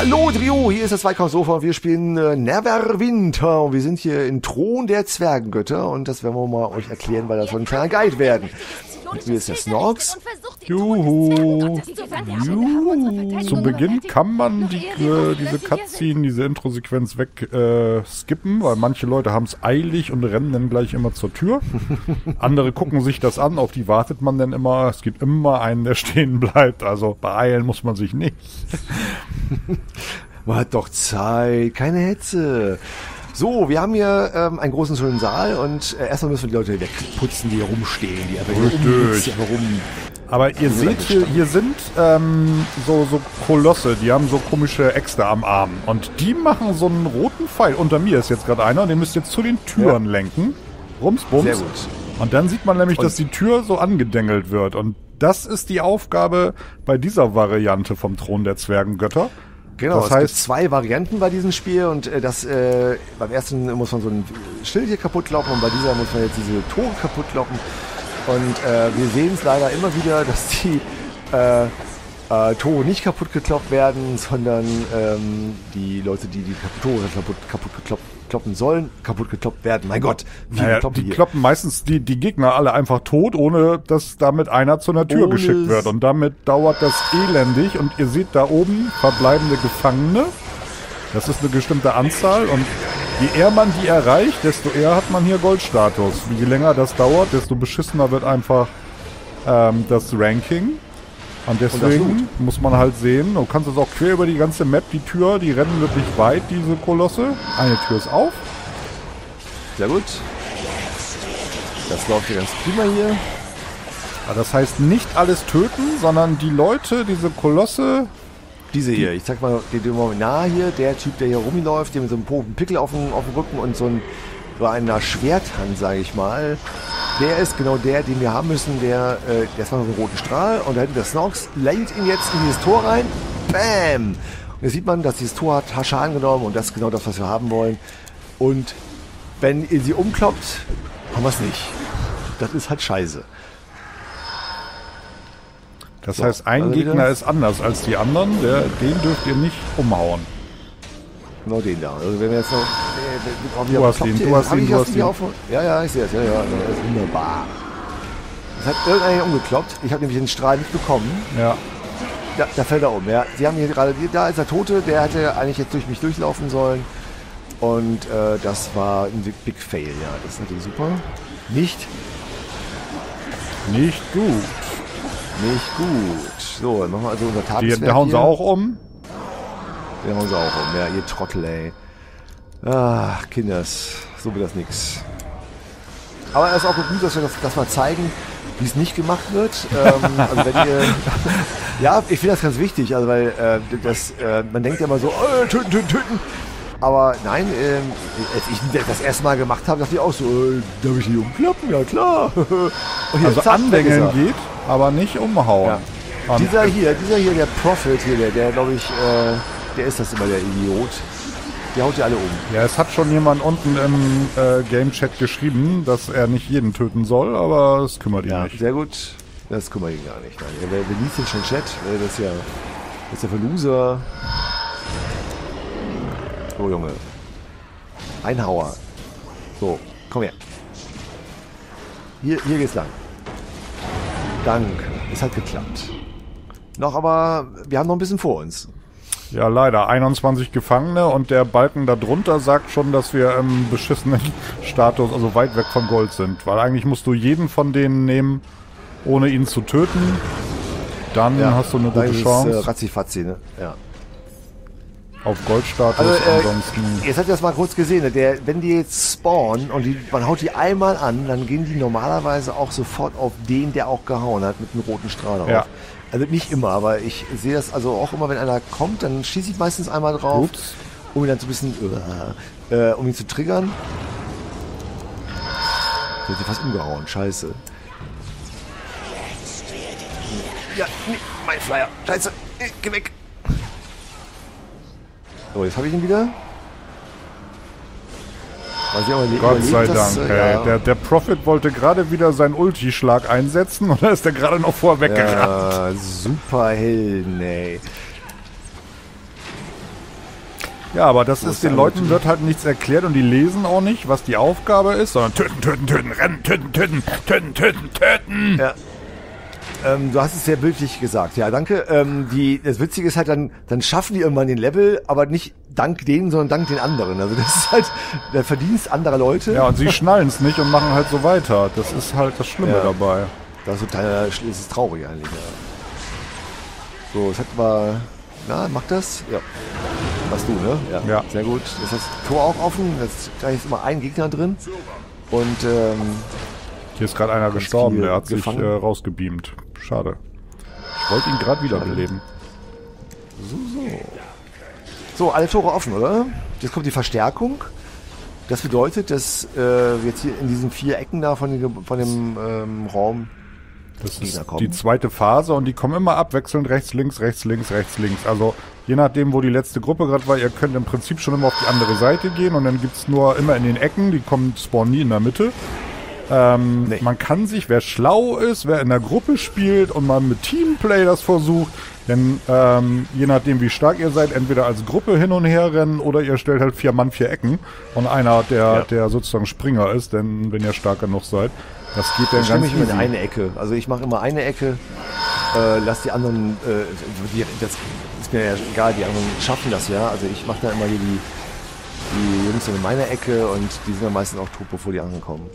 Hallo Trio, hier ist das Zweikampfsofa und wir spielen Neverwinter und wir sind hier in Thron der Zwergengötter und das werden wir mal euch erklären, weil das soll ein kleiner Guide werden. Und hier ist der Snorks. Juhu. Zu Beginn kann man diese Cutscene, diese Intro-Sequenz skippen, weil manche Leute haben es eilig und rennen dann gleich immer zur Tür. Andere gucken sich das an, auf die wartet man dann immer. Es gibt immer einen, der stehen bleibt, also beeilen muss man sich nicht. Man hat doch Zeit, keine Hetze. So, wir haben hier einen großen schönen Saal und erstmal müssen wir die Leute wegputzen, die hier rumstehen, die einfach hier rum. Aber ihr seht hier sind so Kolosse, die haben so komische Äxte am Arm und die machen so einen roten Pfeil. Unter mir ist jetzt gerade einer, den müsst ihr jetzt zu den Türen lenken. Rumsbums. Sehr gut. Und dann sieht man nämlich, dass die Tür so angedengelt wird und das ist die Aufgabe bei dieser Variante vom Thron der Zwergengötter. Genau, es gibt zwei Varianten bei diesem Spiel und beim ersten muss man so ein Schild hier kaputt kloppen und bei dieser muss man jetzt diese Tore kaputt kloppen. Und wir sehen es leider immer wieder, dass die Tore nicht kaputt gekloppt werden, sondern die Leute, die Tore kaputt kloppen sollen, kaputt gekloppt werden. Mein Gott, die kloppen meistens die Gegner alle einfach tot, ohne dass damit einer zu einer Tür geschickt wird. Und damit dauert das elendig. Und ihr seht da oben verbleibende Gefangene. Das ist eine bestimmte Anzahl. Und je eher man die erreicht, desto eher hat man hier Goldstatus. Je länger das dauert, desto beschissener wird einfach das Ranking. Und deswegen muss man halt sehen, du kannst es auch quer über die ganze Map, die Tür, die rennen wirklich weit, diese Kolosse. Eine Tür ist auf. Sehr gut. Das läuft hier ganz prima hier. Aber das heißt nicht alles töten, sondern die Leute, diese Kolosse... Diese hier, ich zeig mal den Moment hier, der Typ, der hier rumläuft, der mit so einem Pickel auf dem Rücken und so einer Schwerthand, sage ich mal. Der ist genau der, den wir haben müssen, der ist mal so einen roten Strahl und da hinten der Snorks lenkt ihn jetzt in dieses Tor rein. Bam! Und jetzt sieht man, dass dieses Tor hat Schaden genommen und das ist genau das, was wir haben wollen. Und wenn ihr sie umkloppt, haben wir es nicht. Das ist halt scheiße. Das heißt, ein Gegner ist anders als die anderen, den dürft ihr nicht umhauen. Genau den da. Also wenn wir jetzt noch... Du hast ihn. Ja, ich sehe es. Ja, das ist wunderbar. Das hat irgendeiner umgekloppt. Ich habe nämlich den Strahl nicht bekommen. Ja. Da fällt er um. Ja. Sie haben hier gerade... Da ist der Tote. Der hätte eigentlich jetzt durch mich durchlaufen sollen. Und das war ein Big Fail. Ja, das ist natürlich super. Nicht gut. So, dann machen wir also unser Tageswerk. Die hauen sie auch um. Den hauen sie auch um. Ja, ihr Trottel, ey. Ach, Kinders. So wird das nix. Aber es ist auch gut, dass wir das mal zeigen, wie es nicht gemacht wird. Also wenn ihr... Ja, ich finde das ganz wichtig, also weil man denkt ja immer so, töten. Aber nein, als ich das erste Mal gemacht habe, dachte ich auch so, darf ich die umklappen? Ja, klar. Hier, also andengeln geht, aber nicht umhauen. Ja. Dieser hier, der Prophet hier, der glaube ich, der ist das immer, der Idiot. Der haut die alle um. Ja, es hat schon jemand unten im Game-Chat geschrieben, dass er nicht jeden töten soll, aber es kümmert ihn nicht. Sehr gut. Das kümmert ihn gar nicht. Nein. Wer liest denn schon Chat? Das ist ja für Loser. So, Junge. Ein Hauer. So, komm her. Hier geht's lang. Danke. Es hat geklappt. Aber wir haben noch ein bisschen vor uns. Ja, leider. 21 Gefangene und der Balken da drunter sagt schon, dass wir im beschissenen Status, also weit weg von Gold sind. Weil eigentlich musst du jeden von denen nehmen, ohne ihn zu töten. Dann hast du eine gute Chance. Ratzifatzi, ne? Ja. Auf Goldstatus, also, ansonsten... Jetzt habt ihr das mal kurz gesehen, ne? Wenn die jetzt spawnen und man haut die einmal an, dann gehen die normalerweise auch sofort auf den, der auch gehauen hat, mit einem roten Strahl drauf. Ja. Also nicht immer, aber ich sehe das also auch immer, wenn einer kommt, dann schieße ich meistens einmal drauf, um ihn dann so ein bisschen, um ihn zu triggern. Der hat sie fast umgehauen, scheiße. Ja, nee, mein Flyer, scheiße, geh weg. So, jetzt habe ich ihn wieder. Gott sei Dank. Der Prophet wollte gerade wieder seinen Ulti-Schlag einsetzen und da ist er gerade noch vorher weggerannt. Ja, super Helden, ey. Ja, aber das So ist ist den der Leuten Leute. wird halt nichts erklärt und die lesen auch nicht, was die Aufgabe ist, sondern töten, töten, töten, rennen, töten, töten, töten, töten, töten. Ja. Du hast es sehr bildlich gesagt. Ja, danke. Das Witzige ist halt, dann schaffen die irgendwann den Level, aber nicht dank denen, sondern dank den anderen. Also das ist halt der Verdienst anderer Leute. Ja, und sie schnallen es nicht und machen halt so weiter. Das ist halt das Schlimme Ja. dabei. Das ist total, das ist traurig eigentlich. Ja. So, jetzt hat mal, na, macht das? Ja. Machst du, ne? Ja. Sehr gut. Jetzt ist das Tor auch offen. Jetzt gleich ist immer ein Gegner drin. Und Hier ist gerade einer gestorben, viel der hat sich gefangen. rausgebeamt. Schade. Ich wollte ihn gerade wiederbeleben. so, alle Tore offen, oder? Jetzt kommt die Verstärkung. Das bedeutet, dass wir jetzt hier in diesen 4 Ecken da von dem Raum. Das ist Gegner kommen. die zweite Phase und die kommen immer abwechselnd rechts, links, rechts, links, rechts, links. Also je nachdem, wo die letzte Gruppe gerade war, ihr könnt im Prinzip schon immer auf die andere Seite gehen und dann gibt's nur immer in den Ecken, die spawnen nie in der Mitte. Nee. Man kann sich, wer schlau ist, wer in der Gruppe spielt und mal mit Teamplay das versucht, denn je nachdem, wie stark ihr seid, entweder als Gruppe hin und her rennen oder ihr stellt halt 4 Mann, 4 Ecken und einer, der sozusagen Springer ist, denn wenn ihr stark genug seid, das geht dann Ich stelle ganz mich immer in easy. eine Ecke. Also ich mache immer eine Ecke, lass die anderen, das ist mir ja egal, die anderen schaffen das ja. Also ich mache da immer hier die Jungs in meiner Ecke und die sind dann meistens auch tot, bevor die anderen kommen.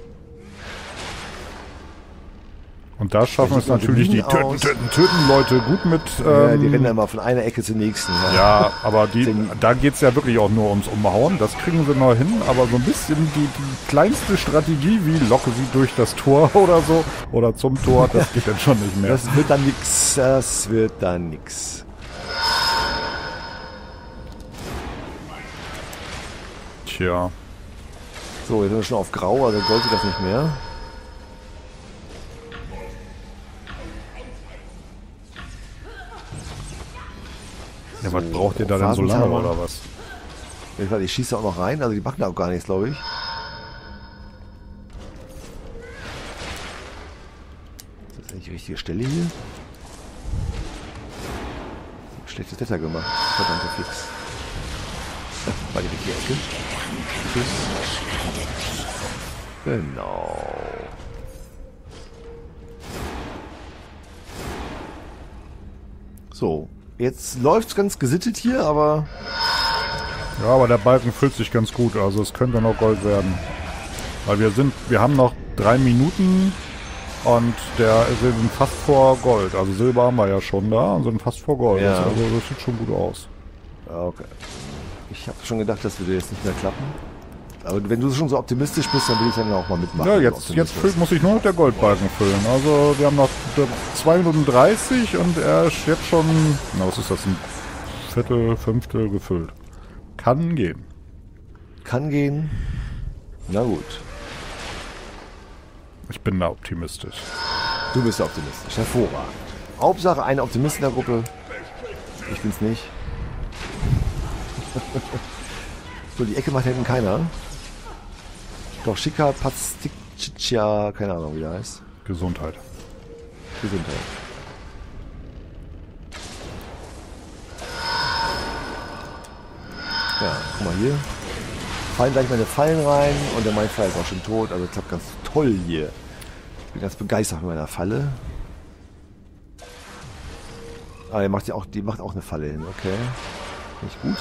Und da schaffen es Welche natürlich die Minen aus? töten Leute gut mit. Die rennen immer von einer Ecke zur nächsten. Ja, aber da geht's ja wirklich auch nur ums Umhauen. Das kriegen sie noch hin. Aber so ein bisschen die kleinste Strategie, wie locke sie durch das Tor oder so, oder zum Tor, das geht dann schon nicht mehr. Das wird dann nix. Das wird dann nix. Tja. So, jetzt sind wir schon auf Grau, also Gold geht das nicht mehr. Ja, was braucht ihr da denn so lange Phasenhammer. oder was? Ich schieße auch noch rein, also die machen da auch gar nichts, glaube ich. Das ist eigentlich die richtige Stelle hier. Schlechtes Wetter gemacht. Verdammte Fix. War die richtige Ecke. Tschüss. Genau. So, jetzt läuft's ganz gesittet hier, aber Ja, aber der Balken füllt sich ganz gut. Also es könnte noch Gold werden. Weil wir haben noch 3 Minuten und wir sind fast vor Gold. Also Silber haben wir ja schon da und sind fast vor Gold. Ja. Also das sieht schon gut aus. okay. Ich habe schon gedacht, das würde jetzt nicht mehr klappen. Aber wenn du schon so optimistisch bist, dann will ich dann auch mal mitmachen. Ja, wenn du jetzt optimistisch muss ich nur noch der Goldbalken füllen. Also wir haben noch 2 Minuten 30 und er ist jetzt schon, na was ist das, ein Viertel, Fünftel gefüllt. Kann gehen. Kann gehen. Na gut. Ich bin da optimistisch. Du bist ja optimistisch. Hervorragend. Hauptsache ein Optimist in der Gruppe. Ich bin's nicht. So, die Ecke macht hinten keiner. Doch, Schika Pasticcia, keine Ahnung, wie der heißt. Gesundheit. Gesundheit. Ja, guck mal hier. Fallen gleich meine Fallen rein und der mein Fall ist auch schon tot. Also klappt ganz toll hier. Ich bin ganz begeistert mit meiner Falle. Ah, die macht auch eine Falle hin, okay. Nicht gut.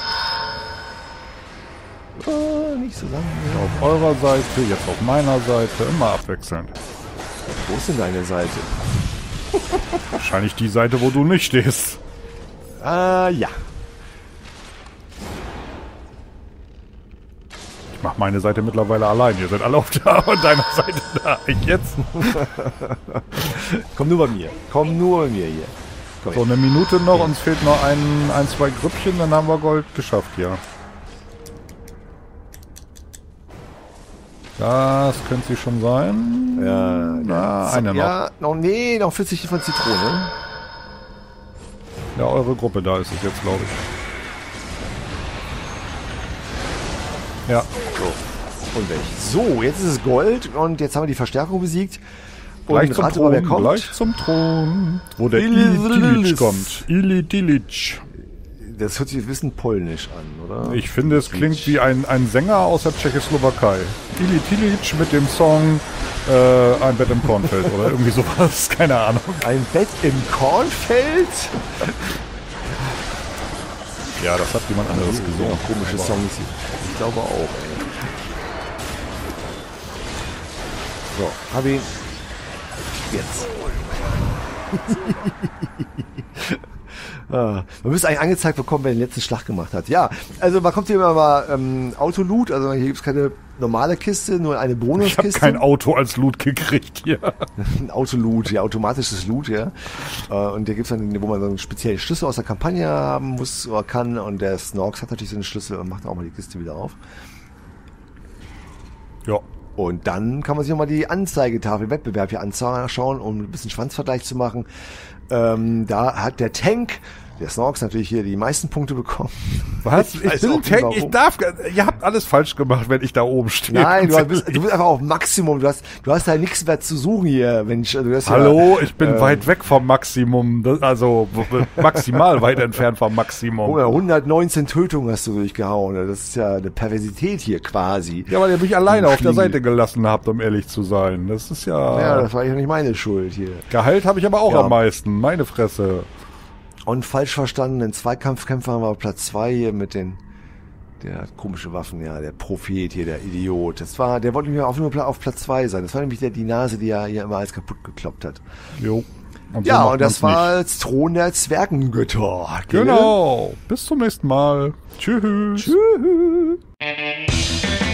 Nicht so lange. Auf eurer Seite, jetzt auf meiner Seite, immer abwechselnd. Wo ist denn deine Seite? Wahrscheinlich die Seite, wo du nicht stehst. Ja. Ich mach meine Seite mittlerweile allein. Ihr seid alle auf deiner Seite da. Ich jetzt. Komm nur bei mir. Komm nur bei mir hier. Komm So, eine Minute noch, uns fehlt noch ein, 2 Grüppchen, dann haben wir Gold geschafft, ja. Das könnte sie schon sein. Ja, Na, eine noch. Ja, noch 40 von Zitrone. Ja, eure Gruppe, da ist es jetzt, glaube ich. Ja. So. Und weg. So, jetzt ist es Gold und jetzt haben wir die Verstärkung besiegt. Und Gleich zum rate mal, wer Thron, kommt. gleich zum Thron. Wo der Ili Dilic kommt. Ili Dilic. Das hört sich ein bisschen polnisch an, oder? Ich finde, es klingt wie ein Sänger aus der Tschechoslowakei. Ili Tilic mit dem Song Ein Bett im Kornfeld oder irgendwie sowas, keine Ahnung. Ein Bett im Kornfeld? Ja, das hat jemand anderes gesungen. Ja, komische Songs hier. Ich glaube auch, ey. So, hab ihn. Jetzt. Man müsste eigentlich angezeigt bekommen, wer den letzten Schlag gemacht hat. Ja, also man kommt hier immer mal Autoloot, also hier gibt es keine normale Kiste, nur eine Bonuskiste. Ich habe kein Auto als Loot gekriegt hier. Ein Autoloot, ja, automatisches Loot, ja. Und da gibt es dann, wo man so einen speziellen Schlüssel aus der Kampagne haben muss oder kann. Und der Snorks hat natürlich so einen Schlüssel und macht auch mal die Kiste wieder auf. Ja. Und dann kann man sich nochmal die Anzeigetafel, Wettbewerb hier anschauen, um ein bisschen Schwanzvergleich zu machen. Da hat der Tank, der Snorks natürlich hier die meisten Punkte bekommen. Was? Ich bin ein Tank, ihr habt alles falsch gemacht, wenn ich da oben stehe. Nein, du bist einfach auf Maximum, du hast da nichts mehr zu suchen hier, Mensch. Hallo, ich bin weit weg vom Maximum, also maximal weit entfernt vom Maximum. 119 Tötungen hast du durchgehauen, das ist ja eine Perversität hier quasi. Ja, weil ihr mich alleine auf der Seite gelassen habt, um ehrlich zu sein. Das ist ja... Ja, das war ja nicht meine Schuld hier. Gehalt habe ich aber auch am meisten, meine Fresse. Und falsch verstandenen Zweikampfkämpfer haben wir auf Platz 2 hier mit der hat komische Waffen, ja, der Prophet hier, der Idiot. Der wollte nur auf Platz 2 sein. Das war nämlich die Nase, die ja hier immer alles kaputt gekloppt hat. Jo. Und das war das Thron der Zwergengötter. Genau. Bis zum nächsten Mal. Tschüss. Tschüss.